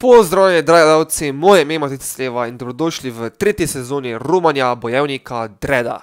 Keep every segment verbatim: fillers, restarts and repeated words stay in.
Pozdravljeni, dragi gledalci, moje ime je Matic Sleva in dobrodošli v tretji sezoni romanja bojevnika Dreda.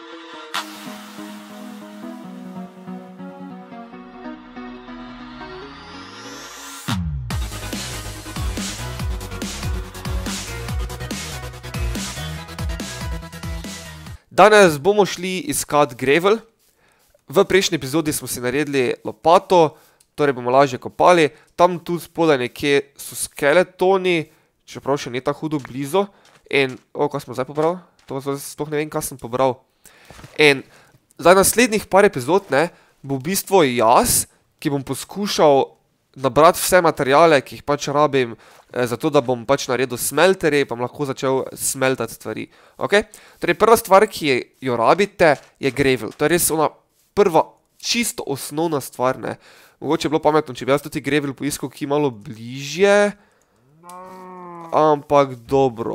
Danes bomo šli iskat Gravel. V prejšnji epizodi smo si naredili lopato, torej bomo lažje kopali. Tam tu spodaj nekje so skeletoni, čeprav še ni tako hudo blizu. In, o, kaj smo zdaj pobral? To sploh ne vem, kaj sem pobral. In zdaj naslednjih par epizod, ne, bo v bistvu jaz, ki bom poskušal nabrati vse materijale, ki jih pač rabim, zato da bom pač naredil smelterje, pa bom lahko začel smeltati stvari. Ok? Torej, prva stvar, ki jo rabite, je gravel. To je res ona prva čisto osnovna stvar, ne. Mogoče je bilo pametno, če bi jaz tudi gravel poiskal ki malo bližje. Ampak dobro.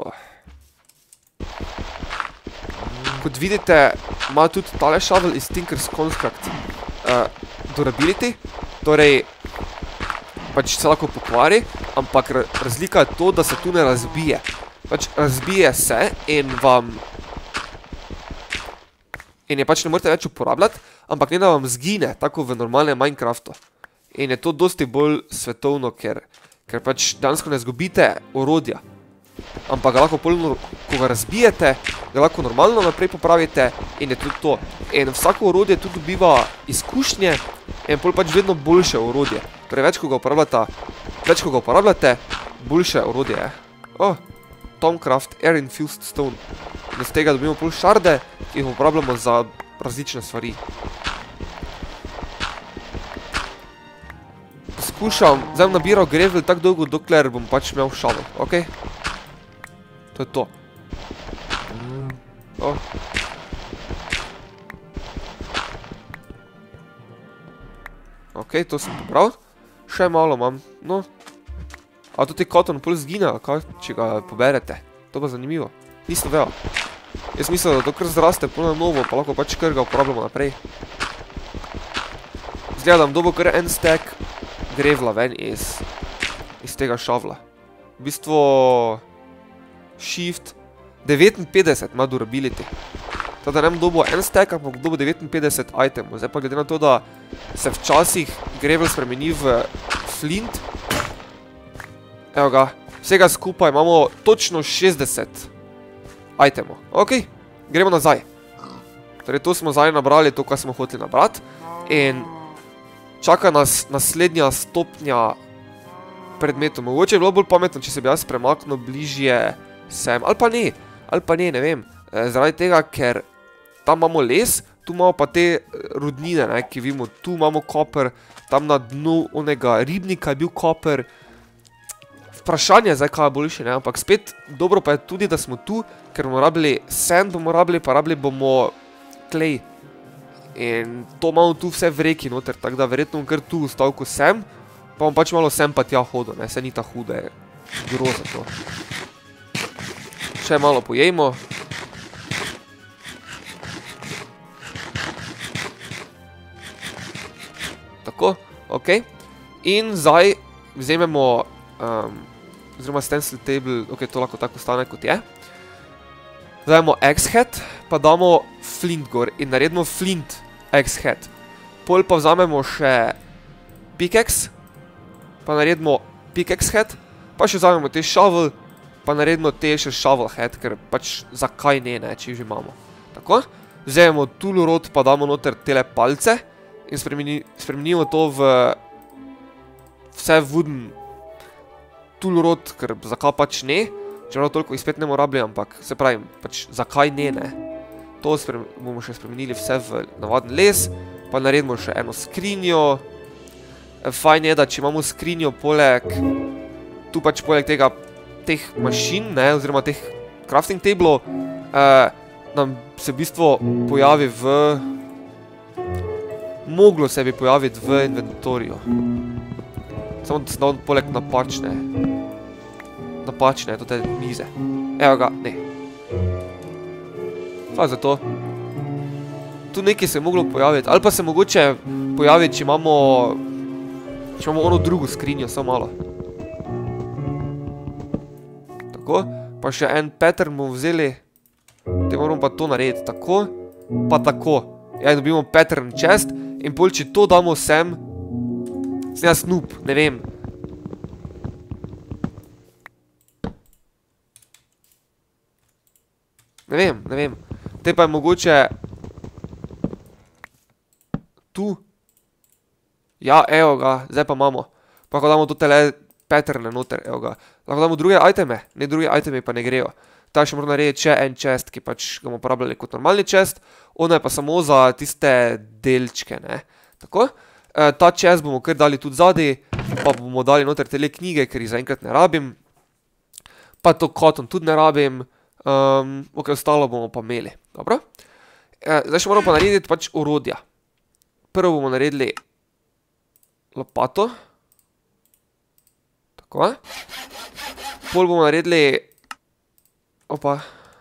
Kot vidite, ima tudi tale shovel iz Tinker's Construct uh, durability. Torej, pač se lahko pokvari, ampak razlika je to, da se tu ne razbije. Pač razbije se in vam... In je pač ne morete več uporabljati, ampak ne da vam zgine, tako v normalnem Minecraftu. In je to dosti bolj svetovno, ker, ker pač dejansko ne zgubite orodja. Ampak ga lahko polno, ko ga razbijete, ga lahko normalno naprej popravite in je tudi to. In vsako orodje tudi dobiva izkušnje in pol pač vedno boljše orodje. Torej več, ko ga uporabljate, več, ko ga uporabljate, boljše orodje je. Oh, Tomcraft Air Infused Stone. In z tega dobimo pol šarde, ki jih uporabljamo za različne stvari. Poskušam, zdaj bom nabiral gravel tako dolgo, dokler bom pač imel shovel, ok? To je to. Oh. Ok, to sem pobral. Še malo imam, no. A tudi cotton pol zgine, kaj, če ga poberete. To pa zanimivo. Nisem vejo. Jaz mislim, da to kar zraste pol na novo, pa lahko pač kar ga uporabljamo naprej. Zgledam, dobo kar en stack grevla ven iz, iz tega šavla. V bistvu shift devetinpetdeset ima durability. Teda ne bom dobil en stack, ampak dobil devetinpetdeset itemov. Zdaj pa glede na to, da se včasih gravel spremeni v flint. Evo ga, vsega skupaj imamo točno šestdeset itemov. Ok, gremo nazaj. Torej, to smo zdaj nabrali, to, kar smo hoteli nabrati. In čaka nas naslednja stopnja predmetov. Mogoče je bilo bolj pametno, če se bi jaz premaknil bližje sem. Ali pa ne, ali pa ne, ne vem. Zaradi tega, ker tam imamo les, tu imamo pa te rudnine, ne, ki vidimo. Tu imamo koper, tam na dnu onega ribnika je bil koper. Vprašanje je zdaj, kaj je boljše, ne, ampak spet dobro pa je tudi, da smo tu, ker bomo rabili sand, bomo rabili, pa rabili bomo klej. In to imamo tu vse v reki noter, tako da verjetno bom kar tu ostal, ko sem, pa bom pač malo sem pa tja hodil, ne, se ni ta hude, groza to. Še malo pojejmo. Tako, ok. In zdaj vzememo, um, oziroma stencil table, ok, to lahko tako stane, kot je. Zdaj imamo Axe-head, pa damo flint gor in naredimo flint Axe-head. Pol pa vzamemo še pickaxe, pa naredimo pickaxe-head, pa še vzamemo te shovel, pa naredimo te še shovel-head, ker pač zakaj ne, ne, če že imamo. Tako, vzamemo tool rod, pa damo noter tele palce in spremenimo to v vse wooden tool rod, ker zakaj pač ne. Čeprav toliko jih spet ne bomo rabili, ampak se pravim, pač zakaj ne, ne. To bomo še spremenili vse v navaden les, pa naredimo še eno skrinjo. Fajn je, da če imamo skrinjo poleg, tu pač poleg tega, teh mašin, ne, oziroma teh crafting tablov, nam se v bistvu pojavi v, moglo se bi pojaviti v inventoriju. Samo da se da on poleg napačne. Napačne, to te mize. Evo ga, ne. Hvala za to. Tu nekaj se je moglo pojaviti. Ali pa se mogoče pojaviti, če imamo... Če imamo ono drugo skrinjo, samo malo. Tako, pa še en pattern bomo vzeli. Te moramo pa to narediti, tako, pa tako. Ja, in dobimo pattern chest in pol, če to damo sem, sem jaz noob, ne vem. Ne vem, ne vem. Te pa je mogoče tu. Ja, evo ga, zdaj pa imamo. Pa ko damo to tele patterne noter, evo ga. Lahko damo druge iteme, ne druge iteme pa ne grejo. Ta še mora narediti še en chest, ki pač ga bomo uporabljali kot normalni chest. Ona je pa samo za tiste delčke, ne. Tako. E, ta chest bomo kar dali tudi zadaj, pa bomo dali noter tele knjige, ker jih zaenkrat ne rabim. Pa to cotton tudi ne rabim. Um, ok, ostalo bomo pa imeli. Dobro. E, zdaj še moramo pa narediti pač orodja. Prvo bomo naredili lopato. Tako. Pol bomo naredili opa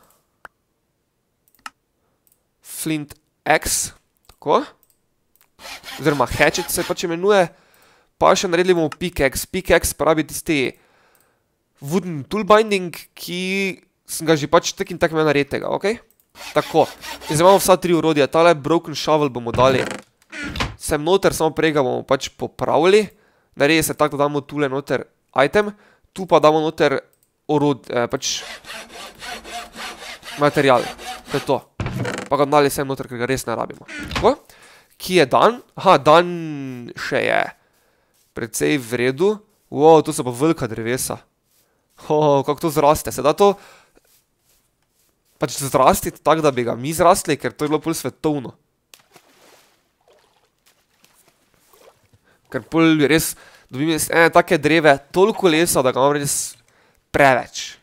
Flint X. Tako. Oziroma hatchet se pač imenuje. Pa še naredili bomo pickaxe. Pickaxe pravi tisti wooden tool binding, ki sem ga že pač tak in tak imel nareditega, ok? Tako. In zdaj imamo vsa tri orodja. Tale broken shovel bomo dali sem noter, samo prej ga bomo pač popravili. Naredi se tako, da damo tule noter item. Tu pa damo noter orod, eh, pač material. To je to. Pa ga dali sem noter, ker ga res ne rabimo. Tako. Ki je dan? Aha, dan še je precej v redu. Wow, to so pa velika drevesa. Oh, kako to zraste. Se da to pač zrastiti tako, da bi ga mi zrastli, ker to je bilo pol svetovno. Ker pol res dobim ene take dreve, toliko lesa, da ga imam res preveč.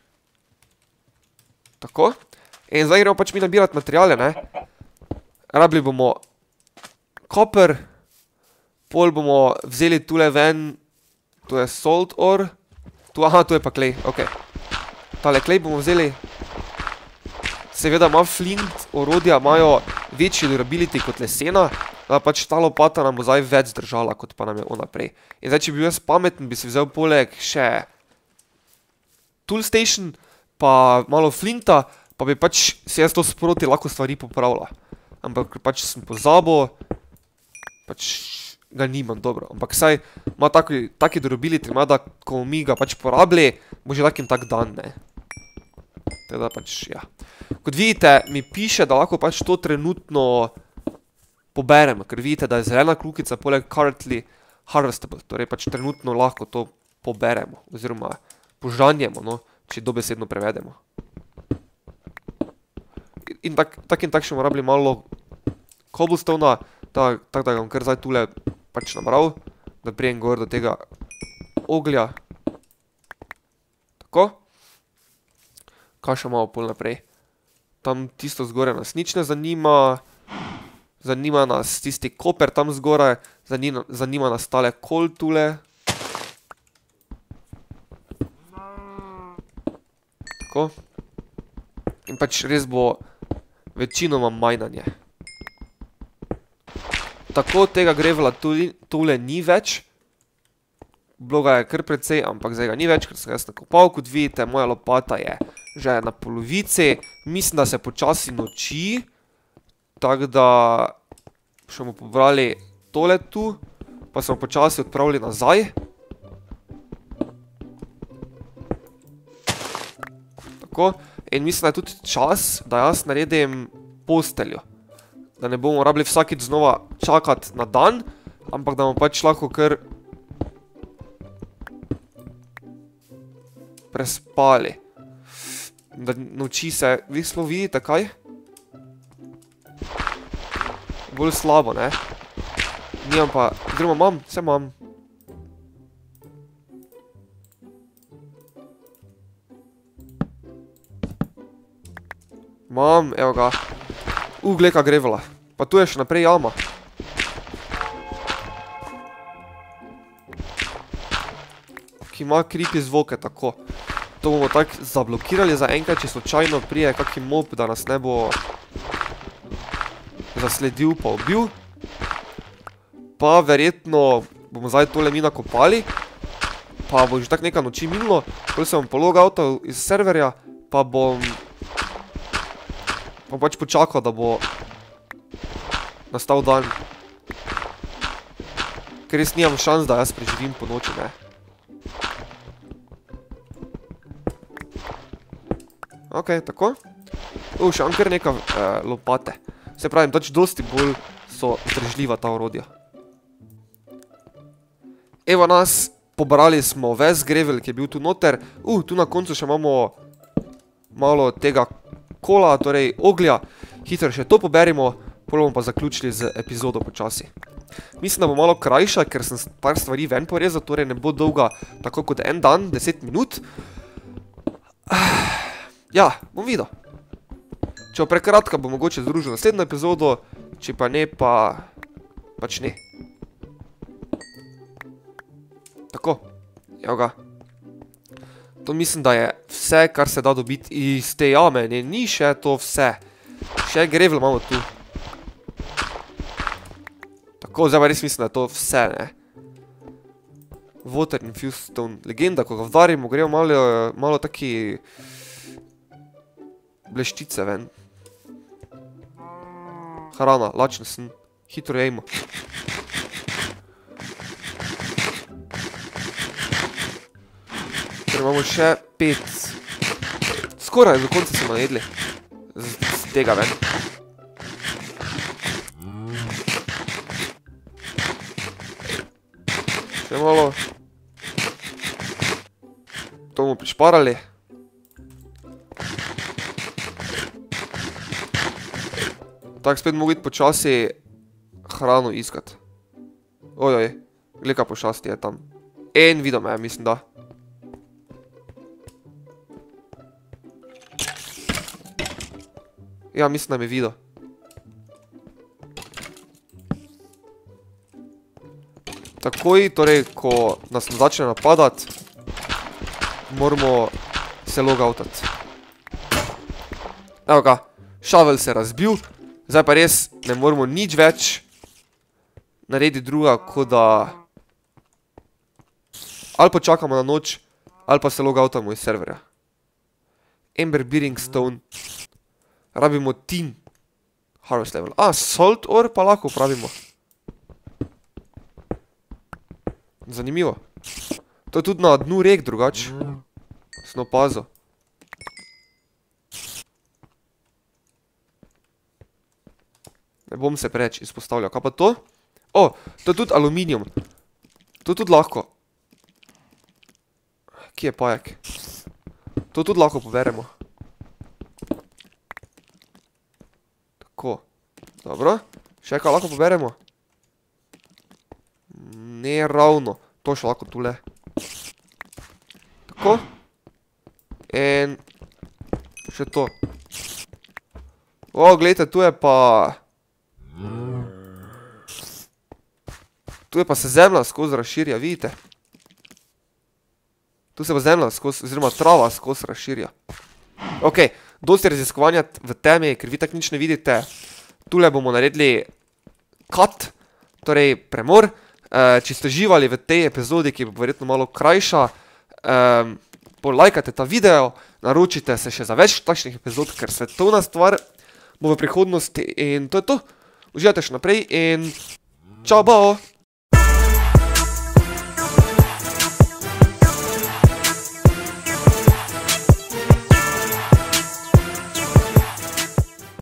Tako. In zdaj gremo pač mi nabirati materijale, ne. Rabili bomo copper, pol bomo vzeli tule ven, to je salt ore, tu, aha, tu je pa clay, ok. Tale clay bomo vzeli. Seveda ima flint orodja, imajo večji durability kot lesena, da pač ta lopata nam bo zdaj več zdržala, kot pa nam je ona prej. In zdaj, če bi bil jaz pameten, bi si vzel poleg še tool station, pa malo flinta, pa bi pač si jaz to sproti lahko stvari popravila. Ampak pač sem pozabil, pač ga nimam dobro. Ampak saj ima taki, taki durability, ima, da ko mi ga pač porabili, bo že tak in tak dan, ne. Teda pač, ja. Kot vidite, mi piše, da lahko pač to trenutno poberemo, ker vidite, da je zelena klukica poleg currently harvestable, torej pač trenutno lahko to poberemo, oziroma požanjemo, no, če dobesedno prevedemo. In tak, tak in tak še bomo rabili malo cobblestona, tak, tak da ga bom kar zdaj tule pač nabral, da prijem gor do tega oglja. Tako. Kaj še malo pol naprej? Tam tisto zgore nas nič ne zanima. Zanima nas tisti koper tam zgoraj. Zanima, zanima nas tale kol tule. Tako. In pač res bo večinoma majnanje. Tako tega grevela tule ni več. Bilo ga je kar precej, ampak zdaj ga ni več, ker sem ga jaz nakopal. Kot vidite, moja lopata je že na polovici. Mislim, da se počasi noči. Tako da še bomo pobrali tole tu. Pa smo počasi odpravili nazaj. Tako. In mislim, da je tudi čas, da jaz naredim posteljo. Da ne bomo rabili vsakič znova čakati na dan, ampak da bomo pač lahko kar prespali. Da noči se, vi sploh vidite kaj? Bolj slabo, ne? Nimam pa, oziroma imam, vse imam. Imam, evo ga. U, glej, kaj grevela. Pa tu je še naprej jama. Ki ima creepy zvoke, tako. To bomo tako zablokirali za enkrat, če slučajno prije kaki mob, da nas ne bo zasledil pa ubil. Pa verjetno bomo zdaj tole mi nakopali. pa bo že tak nekaj noči minilo, potem se bom pologoutal iz serverja, pa bom pa pač počakal, da bo nastal dan. Ker res nimam šans, da jaz preživim po noči, ne. Ok, tako. U, še imam kar nekaj lopate. Se pravim, tač dosti bolj so zdržljiva ta orodja. Evo nas, pobrali smo ves gravel, ki je bil tu noter. Uh, tu na koncu še imamo malo tega kola, torej oglja. Hitro še to poberimo, potem bomo pa zaključili z epizodo počasi. Mislim, da bo malo krajša, ker sem par stvari ven porezal, torej ne bo dolga tako kot en dan, deset minut. Ja, bom videl. Če bo prekratka, bo mogoče združil naslednjo epizodo, če pa ne, pa pač ne. Tako, evo ga. To mislim, da je vse, kar se da dobiti iz te jame. Ne, ni še to vse. Še gravel imamo tu. Tako, zdaj pa res mislim, da je to vse, ne. Water infused stone. Legenda, ko ga vdarimo, grejo malo, malo taki bleščice ven. Hrana, lačen sem. Hitro jejmo. Imamo še pet. Skoraj do konca smo najedli. Z tega ven. Še malo. To bomo prišparali. Tako spet mogo iti počasi hrano iskat. Ojoj, glika pošasti je tam. En video me, mislim da. Ja, mislim, da me videl. Takoj, torej, ko nas začne napadati, moramo se logoutati. Evo ga, šavel se razbil, zdaj pa res ne moramo nič več narediti druga, kot da ali počakamo na noč, ali pa se logoutamo iz serverja. Ember Bearing Stone. Rabimo tin harvest level. A, salt ore pa lahko upravimo. Zanimivo. To je tudi na dnu rek drugač. Sem opazil. Ne bom se preč izpostavljal. Kaj pa to? O, to je tudi aluminijum. To je tudi lahko. Kje je pajek? To tudi lahko poberemo. Tako. Dobro. Še kaj lahko poberemo? Ne ravno. To še lahko tule. Tako. In še to. O, gledajte, tu je pa tu je pa se zemlja skozi razširja, vidite? Tu se pa zemlja skozi, oziroma trava skozi razširja. Ok, dosti raziskovanja v temi, ker vi tak nič ne vidite. Tule bomo naredili cut, torej premor. Če ste živali v tej epizodi, ki bo verjetno malo krajša, polajkajte ta video, naročite se še za več takšnih epizod, ker svetovna stvar bo v prihodnosti in to je to. Uživajte še naprej in čau, bao!